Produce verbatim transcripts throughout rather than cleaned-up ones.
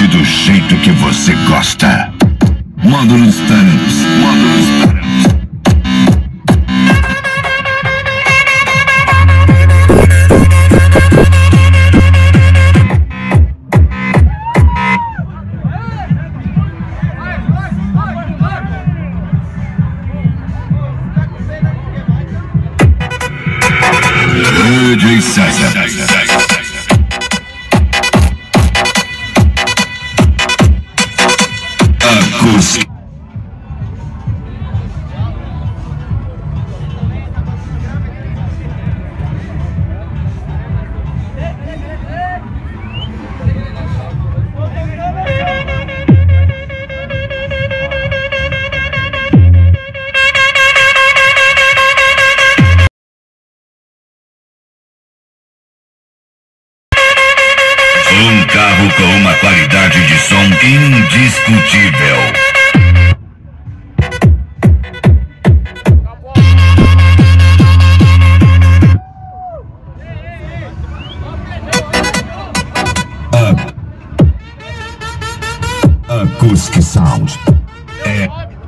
do jeito que você gosta. Módulos Thanos. Módulos Thanos. D J César. Acústica. Um carro com uma qualidade de som indiscutível. Acoustic Sound. É.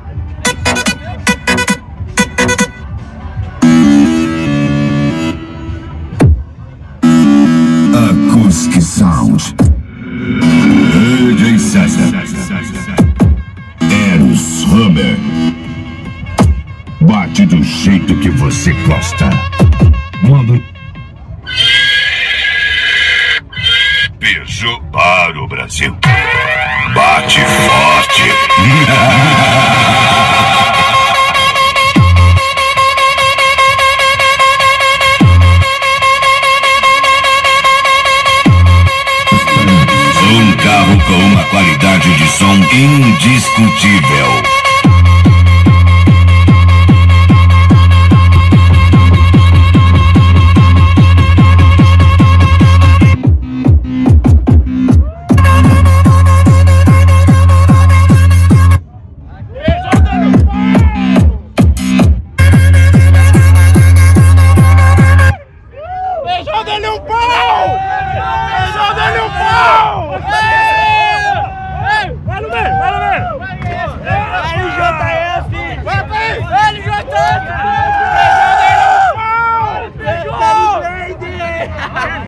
Acoustic Sound. D J César. Eros Hammer. Bate do jeito que você gosta. Manda. Beijo para o Brasil. Bate forte. Um carro com uma qualidade de som indiscutível.